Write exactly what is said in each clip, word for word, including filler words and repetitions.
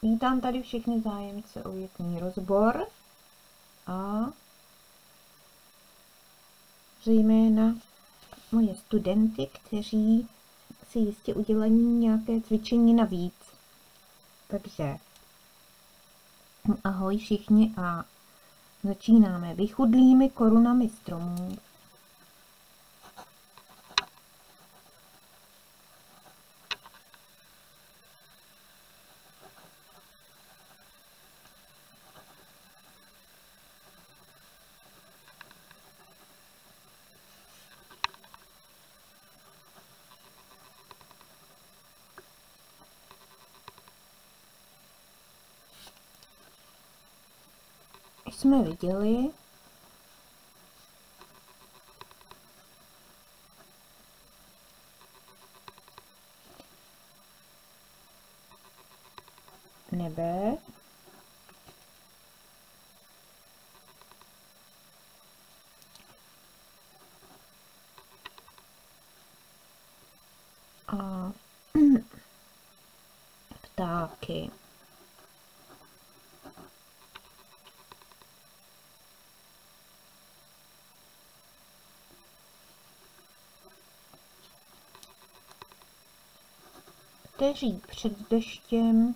Vítám tady všechny zájemce o větný rozbor a zejména moje studenty, kteří si jistě udělají nějaké cvičení navíc. Takže ahoj všichni a začínáme vychudlými korunami stromů. Jsme viděli, nebe, a ptáky. Kteří před deštěm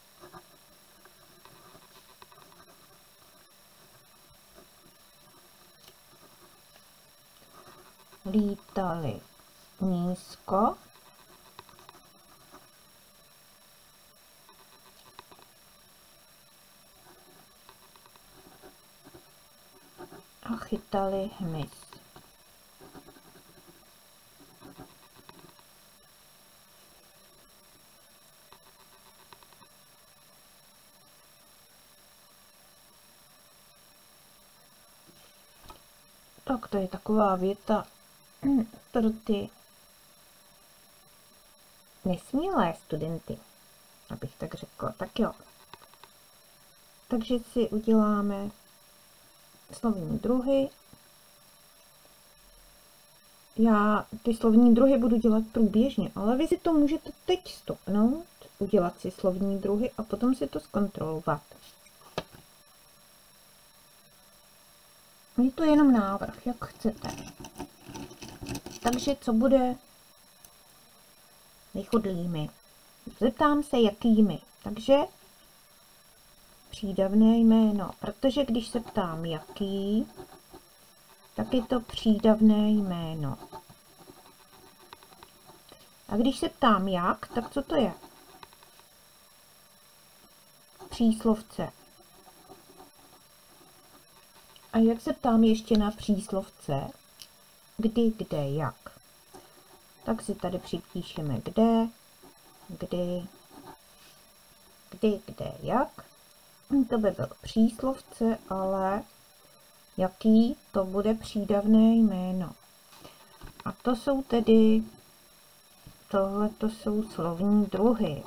lítali nízko a chytali hmyz. Tak to je taková věta pro ty nesmělé studenty, abych tak řekla. Tak jo. Takže si uděláme slovní druhy. Já ty slovní druhy budu dělat průběžně, ale vy si to můžete teď stopnout, udělat si slovní druhy a potom si to zkontrolovat. Je to jenom návrh, jak chcete. Takže co bude vychudlými? Zeptám se, jakými. Takže přídavné jméno. Protože když se ptám, jaký, tak je to přídavné jméno. A když se ptám, jak, tak co to je? Příslovce. A jak se ptám ještě na příslovce, kdy, kde, jak, tak si tady připíšeme kde, kdy, kdy, kde, jak. To by byl příslovce, ale jaký, to bude přídavné jméno. A to jsou tedy, tohle to jsou slovní druhy.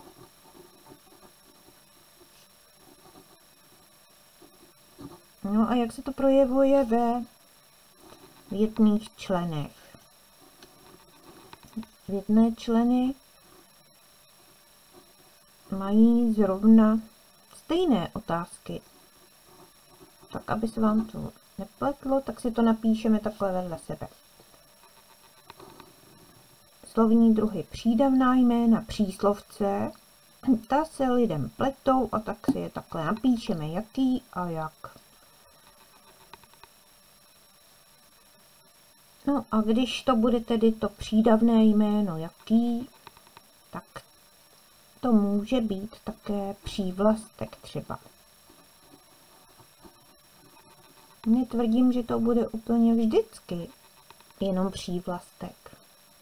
No a jak se to projevuje ve větných členech? Větné členy mají zrovna stejné otázky. Tak, aby se vám to nepletlo, tak si to napíšeme takhle vedle sebe. Slovní druhy přídavná jména, příslovce, ta se lidem pletou a tak si je takhle napíšeme, jaký a jak. No a když to bude tedy to přídavné jméno jaký, tak to může být také přívlastek třeba. Netvrdím, že to bude úplně vždycky jenom přívlastek.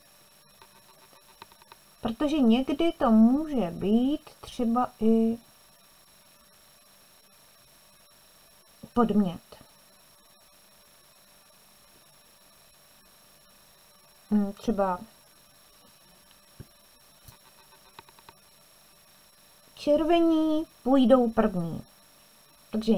Protože někdy to může být třeba i podmět. Třeba červení půjdou první. Takže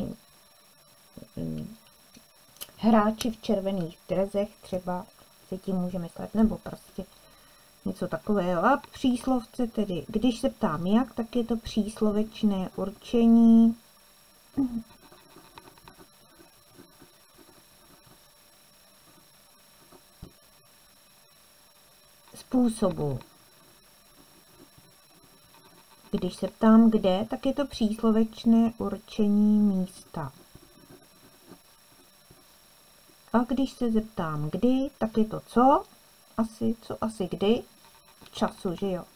hráči v červených drezech třeba si tím může myslet, nebo prostě něco něco takového. A příslovce tedy, když se ptám jak, tak je to příslovečné určení. Způsobu. Když se ptám kde, tak je to příslovečné určení místa. A když se zeptám kdy, tak je to co? Asi, co asi kdy? Času, že jo?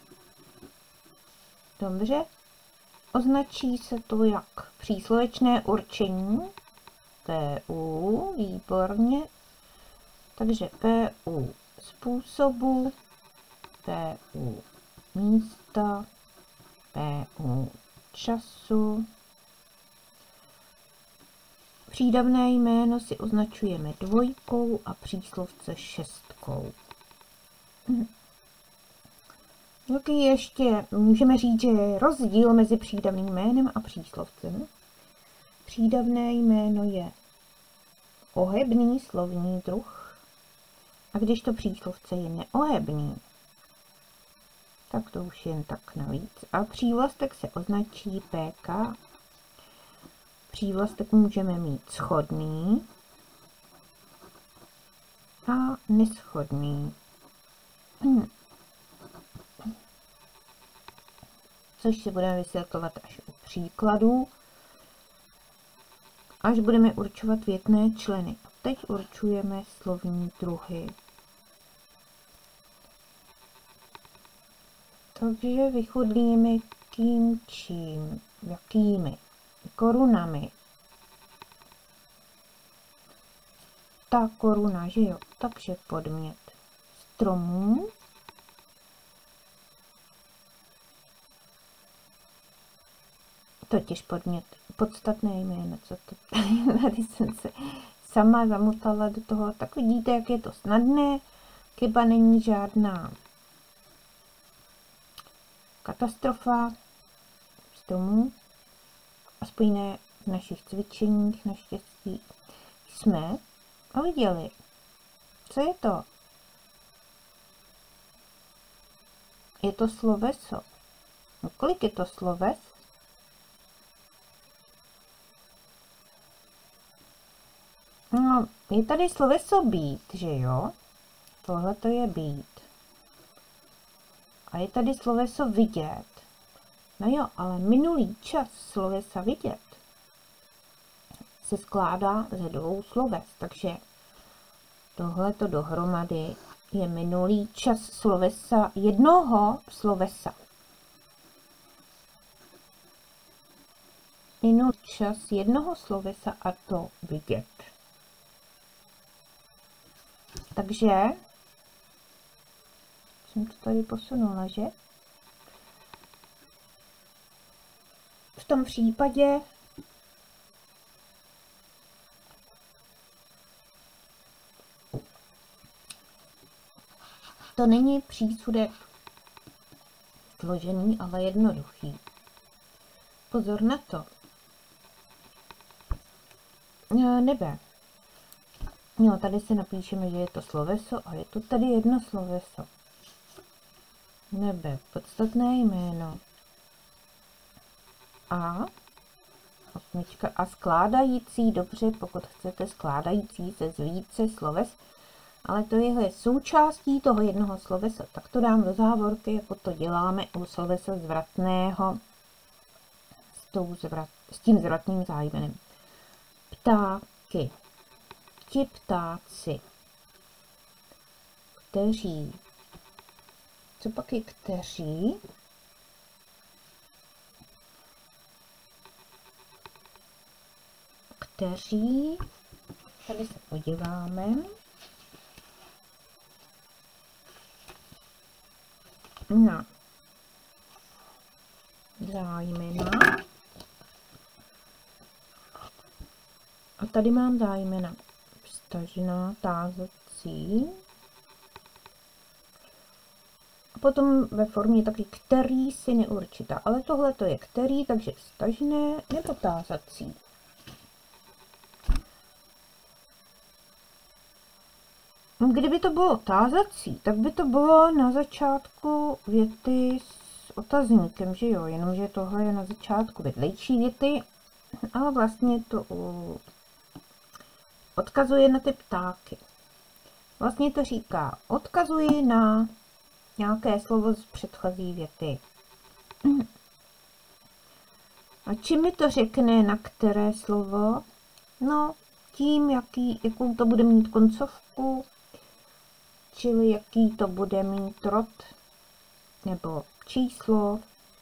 Dobře. Označí se to jak příslovečné určení. P U, výborně. Takže P U způsobu, P U místa, P U času. Přídavné jméno si označujeme dvojkou a příslovce šestkou. Jaký ještě můžeme říct, že je rozdíl mezi přídavným jménem a příslovcem? Přídavné jméno je ohebný slovní druh, a když to příslovce je neohebný, tak to už jen tak navíc. A přívlastek se označí P K. Přívlastek můžeme mít shodný a neshodný. Což si budeme vysvětlovat až u příkladů, až budeme určovat větné členy. A teď určujeme slovní druhy. Takže vychudlíme kým čím, jakými. Korunami. Ta koruna, že jo? Takže podmět stromů. Totiž podmět podstatné jméno, co to tady jsem se sama zamotala do toho. Tak vidíte, jak je to snadné. Chyba není žádná katastrofa stromů. Aspoň ne v našich cvičeních, naštěstí jsme a viděli. Co je to? Je to sloveso. No, kolik je to sloves? No, je tady sloveso být, že jo? Tohle to je být. A je tady sloveso vidět. No jo, ale minulý čas slovesa vidět se skládá ze dvou sloves, takže tohleto dohromady je minulý čas slovesa jednoho slovesa. Minulý čas jednoho slovesa a to vidět. Takže jsem to tady posunula, že? V tom případě to není přísudek složený, ale jednoduchý. Pozor na to. Nebe. No, tady si napíšeme, že je to sloveso a je to tady jedno sloveso. Nebe, podstatné jméno. A osmička a skládající, dobře, pokud chcete skládající se z více sloves, ale to je součástí toho jednoho slovesa, tak to dám do závorky, jako to děláme u slovesa zvratného s, tou zvrat, s tím zvratným zájmenem. Ptáky. Ti ptáci, kteří, co pak je kteří? Kteří, tady se podíváme. Na zájmena. A tady mám zájmena vztažná, tázací. A potom ve formě taky který si neurčitá. Ale tohle to je který, takže vztažné nebo tázací. Kdyby to bylo tázací, tak by to bylo na začátku věty s otazníkem, že jo? Jenomže tohle je na začátku vedlejší věty, ale vlastně to odkazuje na ty ptáky. Vlastně to říká, odkazuji na nějaké slovo z předchozí věty. A čím mi to řekne, na které slovo? No, tím, jaký, jakou to bude mít koncovku, čili jaký to bude mít rod nebo číslo.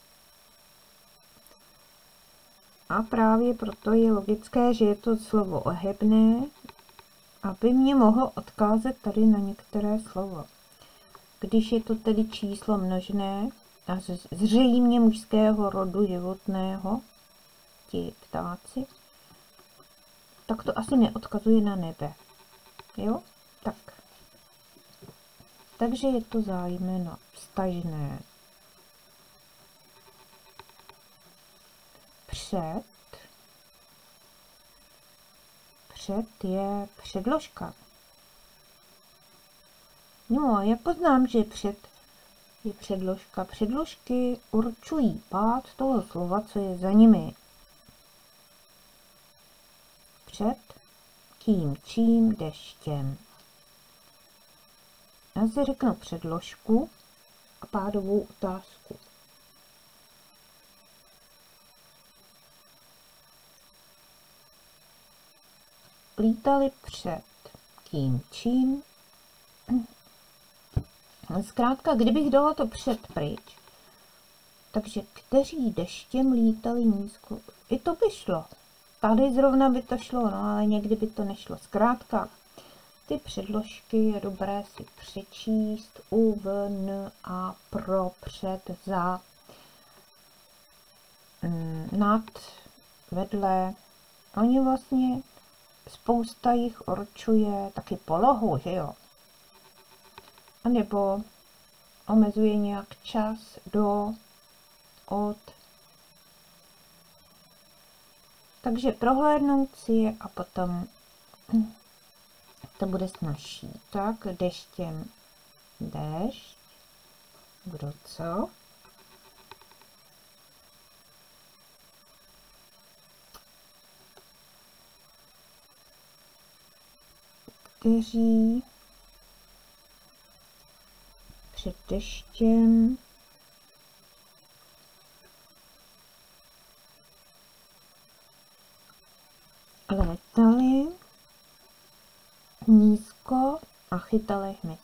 A právě proto je logické, že je to slovo ohebné, aby mě mohlo odkázat tady na některé slovo. Když je to tedy číslo množné a zřejmě mužského rodu životného, ti ptáci, tak to asi neodkazuje na nebe. Jo? Tak. Takže je to zájmeno vztažné. Před. Před je předložka. No a jak poznám, že před je předložka? Předložky určují pád toho slova, co je za nimi. Před tím čím deštěm. Já si řeknu předložku a pádovou otázku. Lítali před tím čím. Zkrátka, kdybych dala to před pryč, takže kteří deštěm lítali nízko, i to by šlo. Tady zrovna by to šlo, no ale někdy by to nešlo. Zkrátka, ty předložky je dobré si přečíst u, v, n, a, pro, před, za, nad, vedle. Oni vlastně, spousta jich určuje taky polohu, že jo? A nebo omezuje nějak čas do, od. Takže prohlédnout si je a potom to bude snazší. Tak, deštěm dešť. Kdo co? Kteří před deštěm létali nízko a chytali hmyz.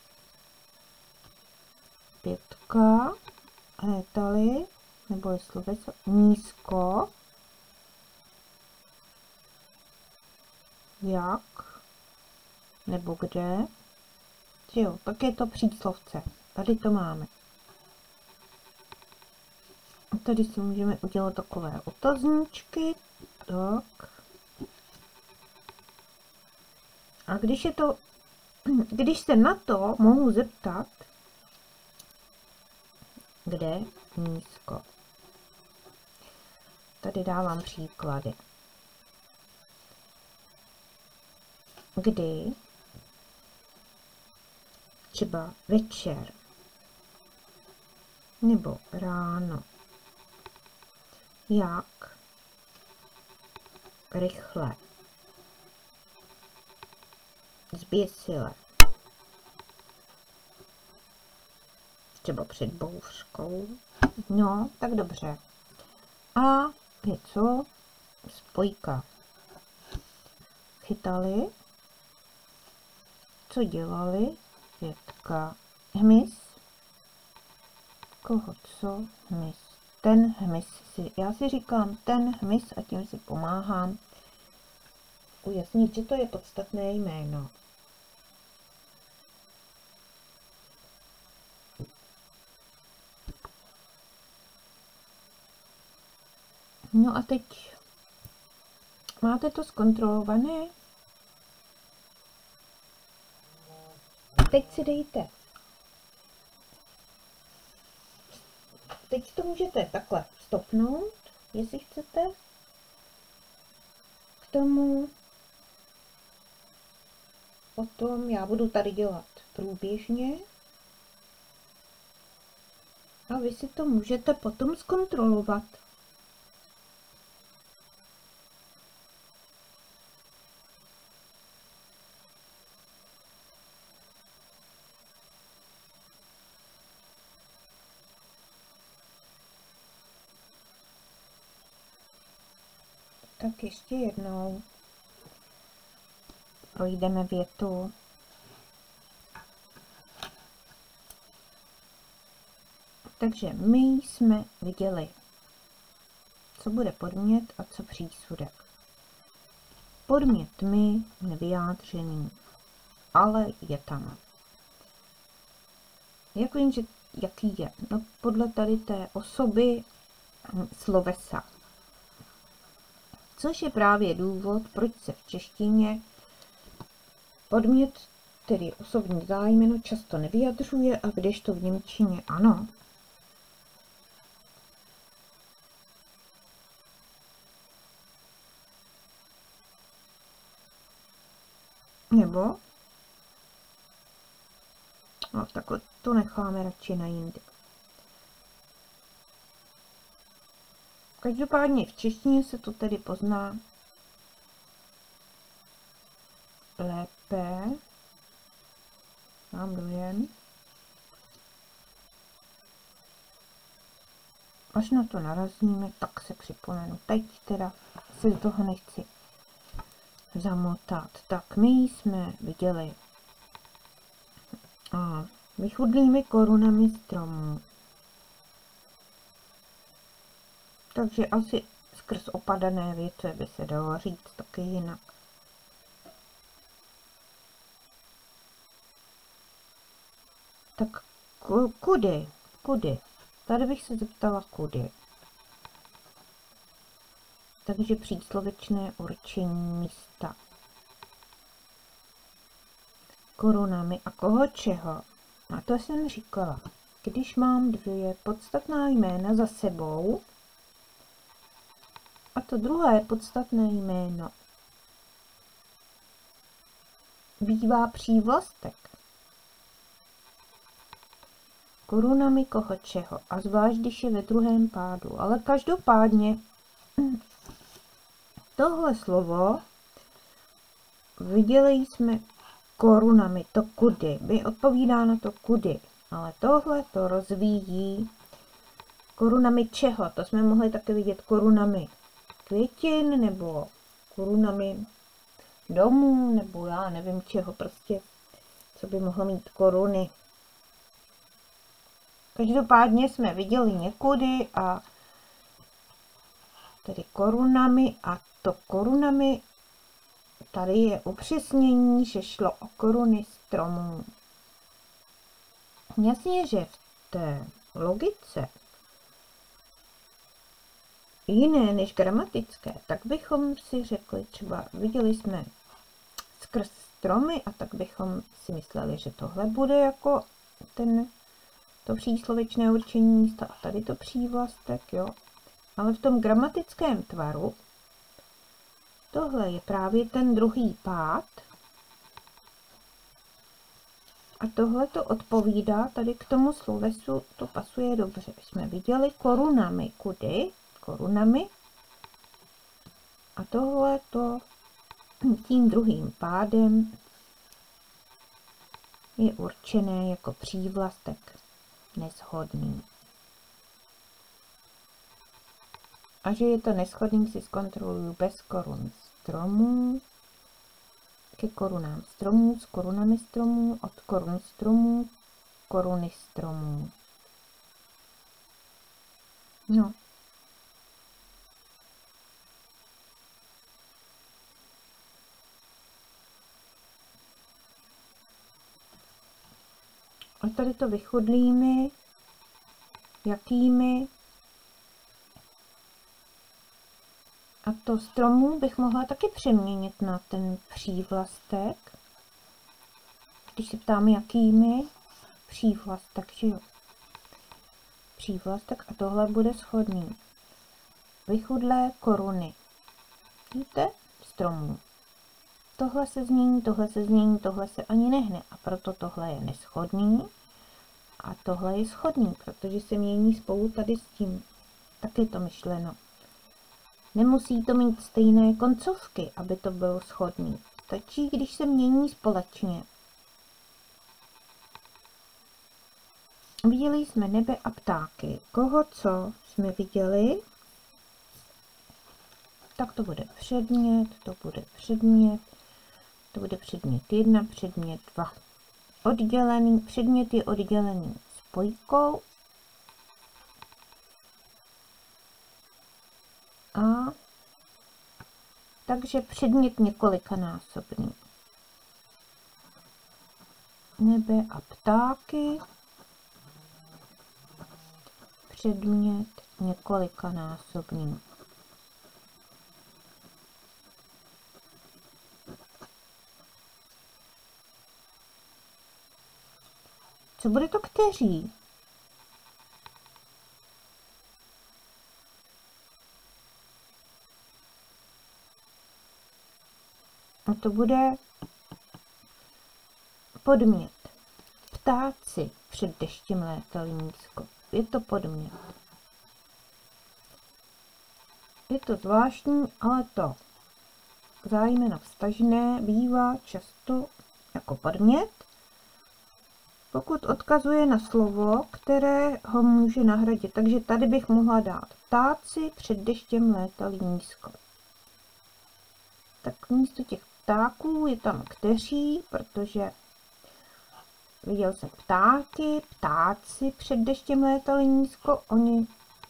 Pětka, létali, nebo je sloveso, nízko, jak, nebo kde, jo, tak je to příslovce. Tady to máme. A tady si můžeme udělat takové otazníčky. Tak. A když je to, když se na to mohu zeptat, kde nízko. Tady dávám příklady. Kdy třeba večer nebo ráno. Jak rychle, zběsile, třeba před bouřkou. No, tak dobře. A je co? Spojka. Chytali. Co dělali? Pětka. Hmyz. Koho co? Hmyz. Ten hmyz si, já si říkám ten hmyz a tím si pomáhám ujasnit, že to je podstatné jméno. No a teď máte to zkontrolované? Teď si dejte. Teď to můžete takhle stopnout, jestli chcete. K tomu potom já budu tady dělat průběžně a vy si to můžete potom zkontrolovat. Tak ještě jednou projdeme větu. Takže my jsme viděli, co bude podmět a co přísudek. Podmět my nevyjádřený, ale je tam. Jak vím, že jaký je? No podle tady té osoby slovesa. Což je právě důvod, proč se v češtině podmět, tedy osobní zájmeno, často nevyjadřuje, a kdežto v němčině ano. Nebo? No, tak to necháme radši na jindy. Každopádně v češtině se to tedy pozná lépe. Mám dojem. Až na to narazíme, tak se připomenu. Teď teda se do toho nechci zamotat. Tak my jsme viděli a vychudlými korunami stromů. Takže asi skrz opadané větve by se dalo říct taky jinak. Tak kudy? Kudy? Tady bych se zeptala kudy. Takže příslovečné určení místa. Korunami a koho čeho? A to jsem říkala. Když mám dvě podstatná jména za sebou, a to druhé podstatné jméno bývá přívlastek. Korunami koho čeho, a zvlášť když je ve druhém pádu. Ale každopádně tohle slovo viděli jsme korunami, to kudy, by odpovídá na to kudy, ale tohle to rozvíjí korunami čeho, to jsme mohli také vidět korunami květin, nebo korunami domů, nebo já nevím čeho, prostě, co by mohlo mít koruny. Každopádně jsme viděli někudy a tedy korunami, a to korunami, tady je upřesnění, že šlo o koruny stromů. Jasně, že v té logice jiné než gramatické, tak bychom si řekli, třeba viděli jsme skrz stromy, a tak bychom si mysleli, že tohle bude jako ten, to příslovečné určení místa a tady to přívlastek, jo. Ale v tom gramatickém tvaru tohle je právě ten druhý pád a tohle to odpovídá tady k tomu slovesu, to pasuje dobře. Jsme viděli korunami kudy, korunami, a tohle to tím druhým pádem je určené jako přívlastek neshodný. A že je to neschodný, si zkontroluju bez korun stromů, ke korunám stromů, s korunami stromů, od korun stromů, koruny stromů. No. A tady to vychudlými, jakými. A to stromů bych mohla taky přeměnit na ten přívlastek. Když se ptáme, jakými, přívlastek, že jo. Přívlastek a tohle bude shodný. Vychudlé koruny. Víte? Stromů. tohle se změní, tohle se změní, tohle se ani nehne. A proto tohle je neshodný a tohle je shodný, protože se mění spolu tady s tím. Tak je to myšleno. Nemusí to mít stejné koncovky, aby to bylo shodný. Stačí, když se mění společně. Viděli jsme nebe a ptáky. Koho co jsme viděli, tak to bude předmět, to bude předmět, to bude předmět jedna, předmět dva. Oddělený, předmět je oddělený spojkou a takže předmět několikanásobný. Nebe a ptáky, předmět několikanásobný. Co bude to kteří? A to bude podmět. Ptáci před deštěm létali nízko. Je to podmět. Je to zvláštní, ale to zájmeno vztažné bývá často jako podmět, pokud odkazuje na slovo, které ho může nahradit. Takže tady bych mohla dát ptáci před deštěm létali nízko. Tak místo těch ptáků je tam kteří, protože viděl jsem ptáky, ptáci před deštěm létali nízko, oni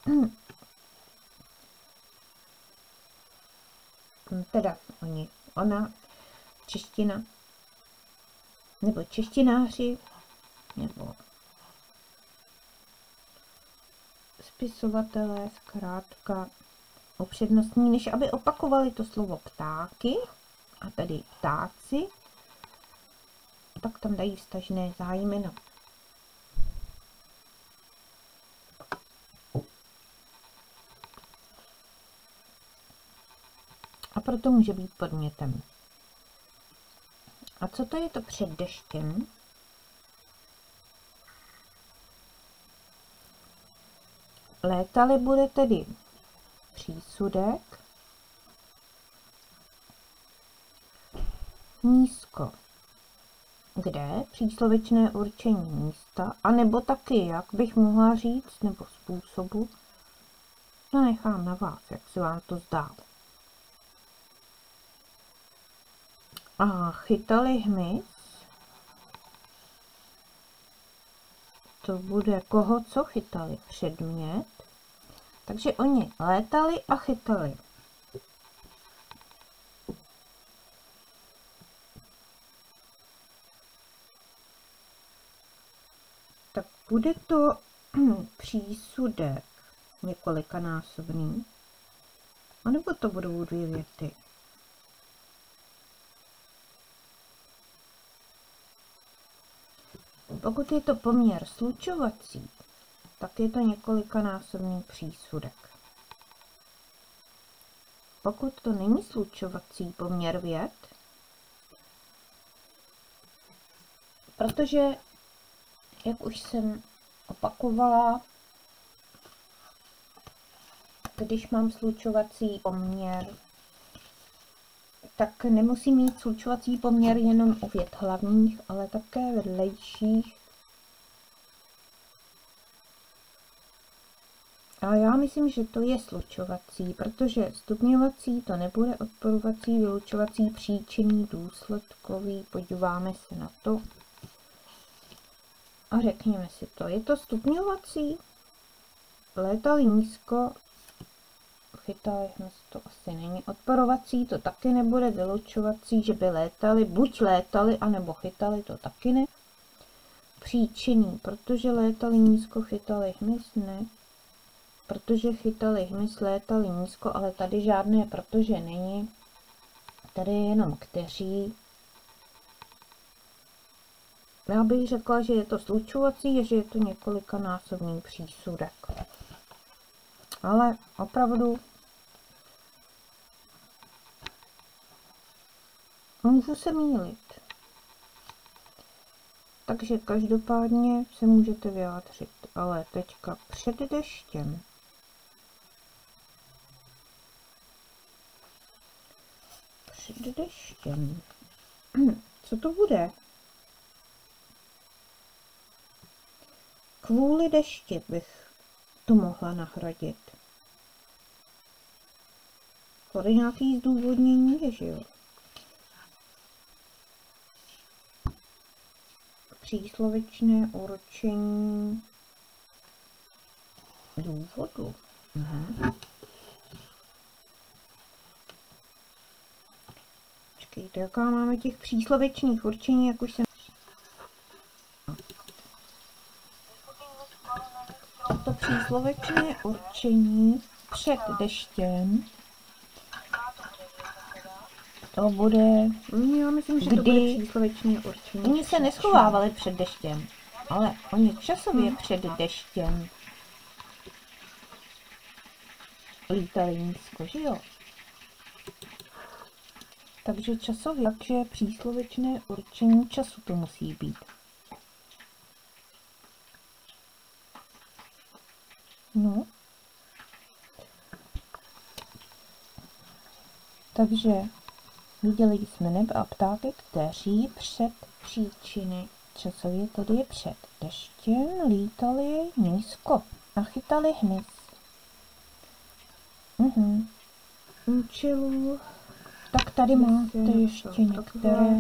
teda oni, ona, čeština, nebo češtináři, nebo spisovatelé zkrátka upřednostní, než aby opakovali to slovo ptáky, a tady ptáci, tak tam dají vztažné zájmeno. A proto může být podmětem. A co to je to před deštěm? Létali bude tedy přísudek nízko. Kde? Příslovečné určení místa, anebo taky, jak bych mohla říct, nebo způsobu. To nechám na vás, jak se vám to zdá. A chytali hmyz. To bude koho co chytali? Předmět. Takže oni létali a chytali. Tak bude to přísudek několikanásobný, anebo to budou dvě věty. Pokud je to poměr slučovací, tak je to několikanásobný přísudek. Pokud to není slučovací poměr vět, protože, jak už jsem opakovala, když mám slučovací poměr, tak nemusí mít slučovací poměr jenom u vět hlavních, ale také vedlejších. A já myslím, že to je slučovací, protože stupňovací to nebude, odporovací, vylučovací, příčinný, důsledkový. Podíváme se na to a řekněme si to. Je to stupňovací? Létali nízko, chytali hmyz, to asi není. Odporovací to taky nebude, vylučovací, že by létali, buď létali, anebo chytali, to taky ne. Příčinný, protože létali nízko, chytali hmyz, ne. Protože chytali hmyz, létali nízko, ale tady žádné protože není. Tady je jenom kteří. Já bych řekla, že je to slučovací a že je to několikanásobný přísudek. Ale opravdu Můžu se mýlit. Takže každopádně se můžete vyjádřit, ale teďka před deštěm. Před deštěm. Co to bude? Kvůli dešti bych to mohla nahradit. Tady nějaký zdůvodnění je, že jo? Příslovečné určení důvodu. Mhm. Počkejte, jaká máme těch příslovečných určení, jak už jsem... To příslovečné určení před deštěm, to bude... Já myslím, že kdy... to bude příslovečné určení. Oni se neschovávali před deštěm, ale oni časově hmm. před deštěm lítali nízko, že jo? Takže časově, takže příslovečné určení času to musí být. No. Takže viděli jsme nebe a ptáky, kteří před příčiny, časově tady je před deštěm, lítali nízko a chytali hmyz. Mhm. Účelu. Tak tady máte ještě některé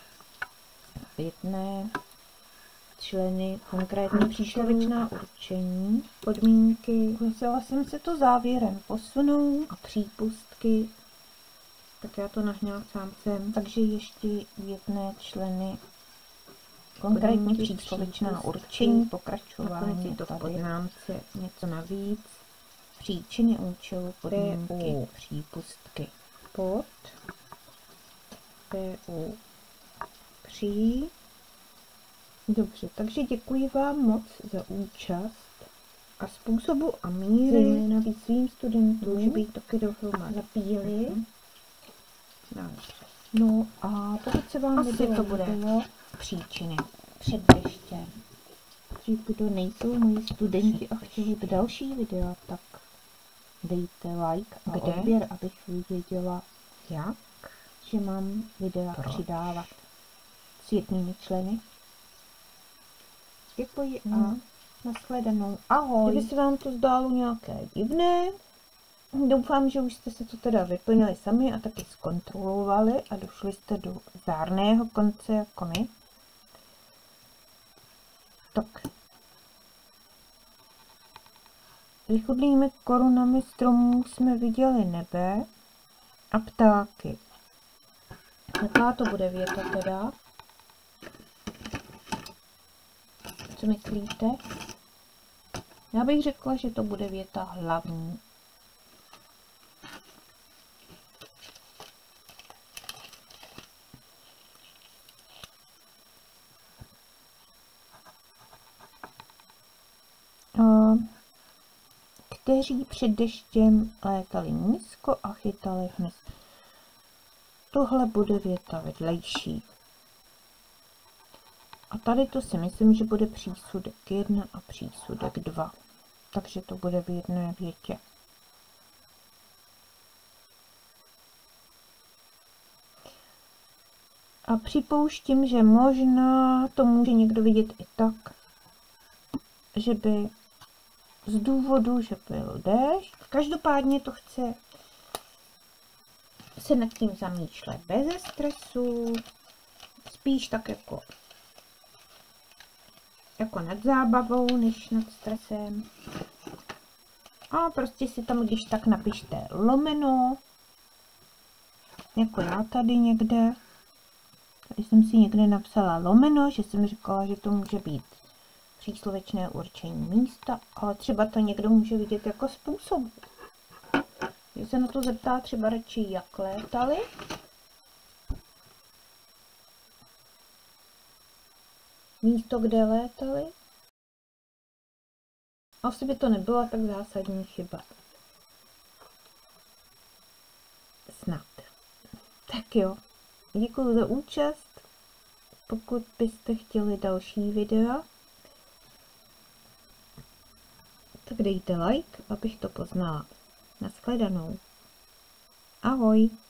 jedné členy, konkrétní příslovečná určení, podmínky. Musela jsem se to závěrem posunout a přípustky. Tak já to nahněla sám sem. Takže ještě jedné členy, konkrétní příslovečná určení, pokračování, to v poznámce něco navíc, příčiny účelu, podmínky, přípustky. Pod P U při. Dobře, takže děkuji vám moc za účast a způsobu a míry na svým studentům, že by jich taky dohromady napíjeli. Mm-hmm. No a pokud se vám asi to bude příčiny před deštěm, kdo nejsou moji studenti a chtěli by další videa, tak dejte like a kde? Odběr, abych věděla, jak, že mám videa Proč? přidávat s jednými členy. Děkuji hmm. a nashledanou. Ahoj. Kdyby se vám to zdálo nějaké divné, doufám, že už jste se to teda vyplnili sami a taky zkontrolovali a došli jste do zdárného konce jako my. Tak. Vychudlými korunami stromů jsme viděli nebe a ptáky. Jaká to bude věta teda? Co myslíte? Já bych řekla, že to bude věta hlavní. A kteří před deštěm létali nízko a chytali hmyz. Tohle bude věta vedlejší. A tady to si myslím, že bude přísudek jedna a přísudek dva. Takže to bude v jedné větě. A připouštím, že možná to může někdo vidět i tak, že by z důvodu, že byl déšť. Každopádně to chce se nad tím zamýšlet bez stresu, spíš tak jako, jako nad zábavou, než nad stresem. A prostě si tam když tak napište lomeno, jako já tady někde. Tady jsem si někde napsala lomeno, že jsem říkala, že to může být příslovečné určení místa, ale třeba to někdo může vidět jako způsob. Že se na to zeptá třeba radši, jak létali. Místo, kde létali. Asi by to nebyla tak zásadní chyba. Snad. Tak jo. Děkuji za účast. Pokud byste chtěli další videa, tak dejte like, abych to poznala. Nashledanou. Ahoj.